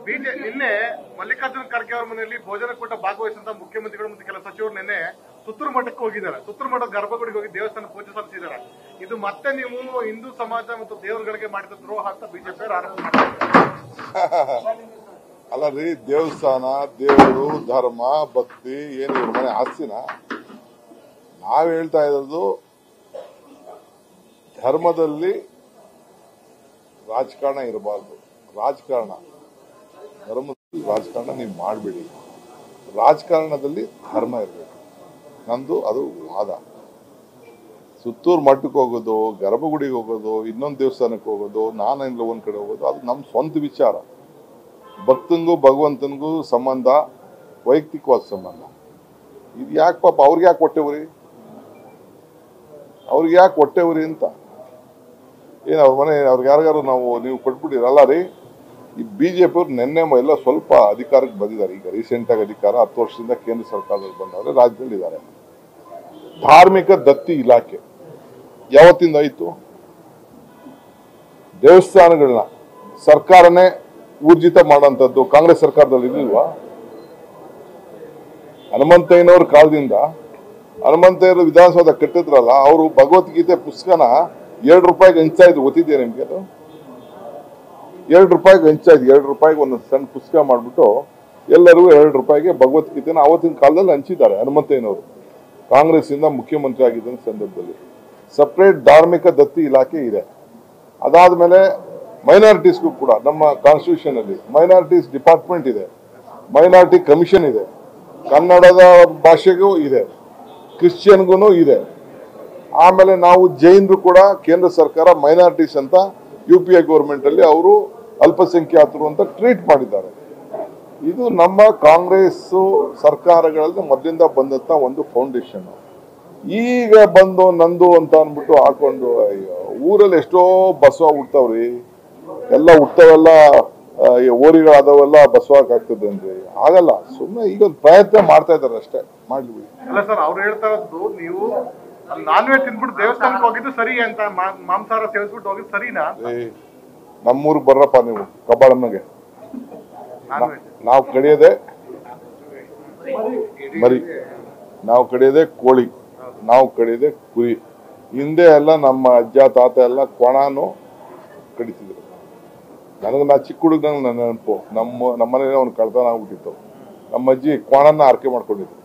ನಿನ್ನೆ ಮಲ್ಲಿಕಾರ್ಜುನ ಖರ್ಗೆ ಅವರ ಮನೆಯಲ್ಲಿ ಭೋಜನ ಕೂಟ ಭಾಗವಹಿಸಿದ ಮುಖ್ಯಮಂತ್ರಿಗಳು ಮತ್ತು ಕೆಲ ಸಚಿವರು ನಿನ್ನೆ ಸುತ್ತೂರು ಮಠಕ್ಕೆ ಹೋಗಿದ್ದಾರೆ. ಸುತ್ತೂರು ಮಠದ ಗರ್ಭಗುಡಿಗೆ ಹೋಗಿ ದೇವಸ್ಥಾನ ಪೂಜೆ ಸಲ್ಲಿಸಿದ್ದಾರೆ. ಇದು ಮತ್ತೆ ನೀವು ಹಿಂದೂ ಸಮಾಜ ಮತ್ತು ದೇವರುಗಳಿಗೆ ಮಾಡಿದ ದ್ರೋಹ ಅಂತ ಬಿಜೆಪಿ ಆರೋಪ ಮಾಡ್ತಾರೆ. ಅಲ್ಲ ರೀ, ದೇವಸ್ಥಾನ, ದೇವರು, ಧರ್ಮ, ಭಕ್ತಿ ಏನು ಇವ್ರ ಮನೆ ಆಸ್ತಿನ? ನಾವ್ ಹೇಳ್ತಾ ಇರೋದು ಧರ್ಮದಲ್ಲಿ ರಾಜಕಾರಣ ಇರಬಾರ್ದು. ರಾಜಕಾರಣ ಧರ್ಮದಲ್ಲಿ ರಾಜಕಾರಣ ನೀವು ಮಾಡಬೇಡಿ. ರಾಜಕಾರಣದಲ್ಲಿ ಧರ್ಮ ಇರಬೇಕು. ನಂದು ಅದು ವಾದ. ಸುತ್ತೂರು ಮಠಕ್ಕೆ ಹೋಗೋದು, ಗರ್ಭಗುಡಿಗೆ ಹೋಗೋದು, ಇನ್ನೊಂದು ದೇವಸ್ಥಾನಕ್ಕೆ ಹೋಗೋದು, ನಾನೆಲ್ಲ ಒಂದ್ ಕಡೆ ಹೋಗೋದು, ಅದು ನಮ್ಮ ಸ್ವಂತ ವಿಚಾರ. ಭಕ್ತನಿಗೂ ಭಗವಂತನಿಗೂ ಸಂಬಂಧ ವೈಯಕ್ತಿಕವಾದ ಸಂಬಂಧ. ಇದು ಯಾಕೆ ಪಾಪ ಅವ್ರಿಗೆ ಯಾಕೆ ಹೊಟ್ಟೆವ್ರಿ ಅಂತ ಏನು ಅವ್ರ ಮನೆ ಅವ್ರಿಗೆ ಯಾರಿಗಾರು ನೀವು ಕೊಟ್ಬಿಟ್ಟಿರಲ್ಲ ರೀ. ಈ ಬಿಜೆಪಿ ಅವ್ರು ನಿನ್ನೆ ಎಲ್ಲ ಸ್ವಲ್ಪ ಅಧಿಕಾರಕ್ಕೆ ಬಂದಿದ್ದಾರೆ. ಈಗ ರೀಸೆಂಟ್ ಆಗಿ ಅಧಿಕಾರ 10 ವರ್ಷದಿಂದ ಕೇಂದ್ರ ಸರ್ಕಾರದಲ್ಲಿ ಬಂದವರು ರಾಜ್ಯದಲ್ಲಿ ಇದ್ದಾರೆ. ಧಾರ್ಮಿಕ ದತ್ತಿ ಇಲಾಖೆ ಯಾವತ್ತಿಂದ ಆಯಿತು? ದೇವಸ್ಥಾನಗಳನ್ನ ಸರ್ಕಾರನೇ ಊರ್ಜಿತ ಮಾಡೋಂಥದ್ದು ಕಾಂಗ್ರೆಸ್ ಸರ್ಕಾರದಲ್ಲಿ ಇರಲಿಲ್ವಾ? ಹನುಮಂತಯ್ಯನವ್ರ ಕಾಲದಿಂದ ಹನುಮಂತಯ್ಯರು ವಿಧಾನಸೌಧ ಕಟ್ಟಿದ್ರಲ್ಲ, ಅವರು ಭಗವದ್ಗೀತೆ ಪುಸ್ತಕನ 2 ರೂಪಾಯಿಗೆ ಹಂಚ್ತಾ ಇದ್ರು. ಗೊತ್ತಿದೆಯಾ ನಿಮ್ಗೆ? ಅದು 2 ರೂಪಾಯಿಗೆ ಹಂಚ್ತಾ ಇದ್ರು. 2 ರೂಪಾಯಿಗೆ ಒಂದು ಸಣ್ಣ ಪುಸ್ತಕ ಮಾಡ್ಬಿಟ್ಟು ಎಲ್ಲರಿಗೂ 2 ರೂಪಾಯಿಗೆ ಭಗವದ್ಗೀತೆನ ಆವತ್ತಿನ ಕಾಲದಲ್ಲಿ ಹಂಚಿದ್ದಾರೆ ಹನುಮಂತಯ್ಯನವರು. ಕಾಂಗ್ರೆಸ್ ಇಂದ ಮುಖ್ಯಮಂತ್ರಿ ಆಗಿದ್ದ ಸಂದರ್ಭದಲ್ಲಿ ಸಪರೇಟ್ ಧಾರ್ಮಿಕ ದತ್ತಿ ಇಲಾಖೆ ಇದೆ. ಅದಾದ್ಮೇಲೆ ಮೈನಾರಿಟೀಸ್ಗೂ ಕೂಡ ನಮ್ಮ ಕಾನ್ಸ್ಟಿಟ್ಯೂಷನ್ ಅಲ್ಲಿ ಮೈನಾರಿಟೀಸ್ ಡಿಪಾರ್ಟ್ಮೆಂಟ್ ಇದೆ, ಮೈನಾರಿಟಿ ಕಮಿಷನ್ ಇದೆ, ಕನ್ನಡದ ಭಾಷೆಗೂ ಇದೆ, ಕ್ರಿಶ್ಚಿಯನ್ಗೂ ಇದೆ. ಆಮೇಲೆ ನಾವು ಜೈನರು ಕೂಡ ಕೇಂದ್ರ ಸರ್ಕಾರ ಮೈನಾರಿಟೀಸ್ ಅಂತ UPA ಗೌರ್ಮೆಂಟ್ ಅಲ್ಲಿ ಅವರು ಅಲ್ಪಸಂಖ್ಯಾತರು ಅಂತ ಟ್ರೀಟ್ ಮಾಡಿದ್ದಾರೆ. ಇದು ನಮ್ಮ ಕಾಂಗ್ರೆಸ್ ಸರ್ಕಾರಗಳಲ್ಲಿ ಮೊದಲಿಂದ ಬಂದಂತ ಒಂದು ಫೌಂಡೇಶನ್. ಈಗ ಬಂದು ನಂದು ಅಂತ ಅಂದ್ಬಿಟ್ಟು ಹಾಕೊಂಡು ಊರಲ್ಲಿ ಎಷ್ಟೋ ಬಸವ ಹುಡ್ತಾವ್ರಿ, ಎಲ್ಲ ಹುಟ್ಟವೆಲ್ಲ ಓರಿಗಳಾದವೆಲ್ಲ ಬಸವಕ್ಕೆ ಆಗ್ತದೆ ಅಂದ್ರೆ ಆಗಲ್ಲ. ಸುಮ್ಮನೆ ಈಗ ಒಂದು ಪ್ರಯತ್ನ ಮಾಡ್ತಾ ಇದಾರೆ ಅಷ್ಟೇ, ಮಾಡ್ಲಿ. ಅಲ್ಲ ಸರ್, ಅವ್ರು ಹೇಳ್ತಾ ಇರೋದು ನೀವು ನಾನ್ ವೆಜ್ ತಿನ್ಬಿಟ್ಟು ದೇವಸ್ಥಾನಕ್ಕೆ ಹೋಗಿದ್ದು ಸರಿ ಅಂತ, ಮಾಂಸಾಹಾರ ಸೇವಿಸ್ಬಿಟ್ಟು ಹೋಗಿದ್ದು ಸರಿನಾ? ನಮ್ಮೂರ್ಗೆ ಬರ್ರಪ್ಪ ನೀವು ಕಬ್ಬಾಳಮ್ಮಗೆ. ನಾವು ಕಡಿಯೋದೆ ಮರಿ, ನಾವು ಕಡಿಯೋದೆ ಕೋಳಿ, ನಾವು ಕಡಿಯೋದೆ ಕುರಿ. ಹಿಂದೆ ಎಲ್ಲ ನಮ್ಮ ಅಜ್ಜ ತಾತ ಎಲ್ಲ ಕೊಣನು ಕಡಿತಿದ್ರು. ನಾ ಚಿಕ್ಕ ಹುಡುಗನಂಗೆ ನನ್ನ ನೆನಪು, ನಮ್ಮನೇಲಿ ಅವ್ನು ಕಳ್ತನ ಆಗ್ಬಿಟ್ಟಿತ್ತು. ನಮ್ಮ ಅಜ್ಜಿ ಕೋಣನ್ನ ಆರ್ಕೆ ಮಾಡ್ಕೊಂಡಿದ್ರು.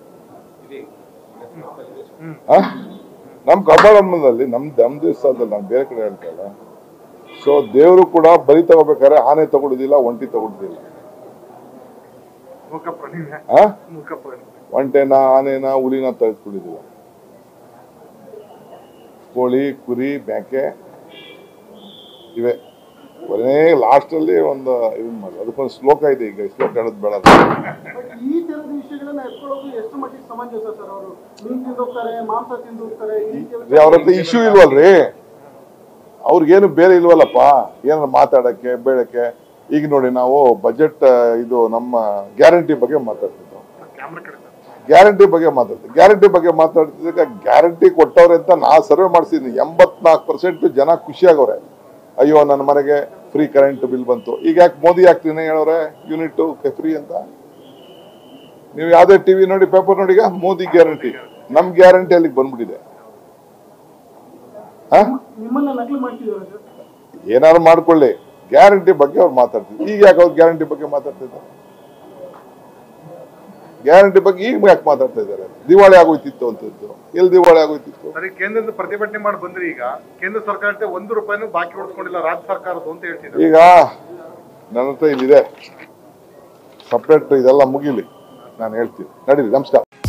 ನಮ್ ಕಬ್ಬಾಳಮ್ಮನಲ್ಲಿ ನಮ್ ದೇವಸ್ಥಾನದಲ್ಲಿ, ನಾನು ಬೇರೆ ಕಡೆ ಹೇಳ್ತಾ ಇಲ್ಲ. ಸೊ ದೇವರು ಕೂಡ ಬಲಿ ತಗೋಬೇಕಾದ್ರೆ ಆನೆ ತಗೊಳುದಿಲ್ಲ, ಒಂಟಿ ತಗೊಳುದಿಲ್ಲ. ಒಂಟೆನ, ಆನೆನ, ಹುಲಿನ ತೆಗೆದುಕೊಳ್ಳುದಿಲ್ಲ. ಕೋಳಿ, ಕುರಿ, ಮೇಕೆ ಇವೆ. ಕೊನೆ ಲಾಸ್ಟ್ ಅಲ್ಲಿ ಒಂದು ಇದನ್ನ ಮಾಡಿ ಅದಕ್ಕೊಂದು ಶ್ಲೋಕ ಇದೆ. ಈಗ ಶ್ಲೋಕ ಹೇಳೋದು ಬೇಡ. ಅವ್ರ ಹತ್ರ ಇಶ್ಯೂ ಇಲ್ವಲ್ರಿ, ಅವ್ರಿಗೇನು ಬೇರೆ ಇಲ್ವಲ್ಲಪ್ಪ ಏನಾರ ಮಾತಾಡಕ್ಕೆ ಬೇಡಕ್ಕೆ. ಈಗ ನೋಡಿ, ನಾವು ಬಜೆಟ್ ಇದು ನಮ್ಮ ಗ್ಯಾರಂಟಿ ಬಗ್ಗೆ ಮಾತಾಡ್ತಿದ್ದೆವು. ಗ್ಯಾರಂಟಿ ಬಗ್ಗೆ ಮಾತಾಡ್ತಿದ್ದಾಗ ಗ್ಯಾರಂಟಿ ಕೊಟ್ಟವ್ರೆ ಅಂತ ನಾ ಸರ್ವೆ ಮಾಡಿಸಿದ್ನಿ. 84% ಜನ ಖುಷಿಯಾಗವ್ರೆ. ಅಯ್ಯೋ ನನ್ನ ಮನೆಗೆ ಫ್ರೀ ಕರೆಂಟ್ ಬಿಲ್ ಬಂತು. ಈಗ ಯಾಕೆ ಮೋದಿ ಯಾಕೆ ಹೇಳವ್ರೆ ಯೂನಿಟ್ ಫ್ರೀ ಅಂತ? ನೀವು ಯಾವ್ದೇ ಟಿವಿ ನೋಡಿ, ಪೇಪರ್ ನೋಡಿ, ಈಗ ಮೋದಿ ಗ್ಯಾರಂಟಿ, ನಮ್ ಗ್ಯಾರಂಟಿ ಅಲ್ಲಿಗೆ ಬಂದ್ಬಿಟ್ಟಿದೆ. ಏನಾದ್ರು ಮಾಡ್ಕೊಳ್ಳಿ, ಗ್ಯಾರಂಟಿ ಬಗ್ಗೆ ಅವ್ರು ಮಾತಾಡ್ತಿದ್ರು. ಈಗ ಯಾಕೆ ಅವ್ರು ಗ್ಯಾರಂಟಿ ಬಗ್ಗೆ ಮಾತಾಡ್ತಿದ್ದಾರೆ? ಗ್ಯಾರಂಟಿ ಬಗ್ಗೆ ಈಗ ಯಾಕೆ ಮಾತಾಡ್ತಾ ಇದ್ದಾರೆ? ದಿವಾಳಿ ಆಗೋಯ್ತಿತ್ತು ಅಂತಿತ್ತು. ಎಲ್ಲಿ ದಿವಾಳಿ ಆಗೋಯ್ತಿತ್ತು? ಕೇಂದ್ರದ ಪ್ರತಿಭಟನೆ ಮಾಡಿ ಬಂದ್ರಿ. ಈಗ ಕೇಂದ್ರ ಸರ್ಕಾರ 1 ರೂಪಾಯಿನೂ ಬಾಕಿ ಉಳಿಸ್ಕೊಂಡಿಲ್ಲ ರಾಜ್ಯ ಸರ್ಕಾರದ್ದು ಅಂತ ಹೇಳ್ತಿದ್ದಾರೆ. ಈಗ ನನ್ನ ಹತ್ರ ಇಲ್ಲಿದೆ ಸಪ್ರೇಟ್, ಇದೆಲ್ಲ ಮುಗಿಲಿ, ನಾನು ಹೇಳ್ತೀನಿ. ನಡೀರಿ. ನಮಸ್ಕಾರ.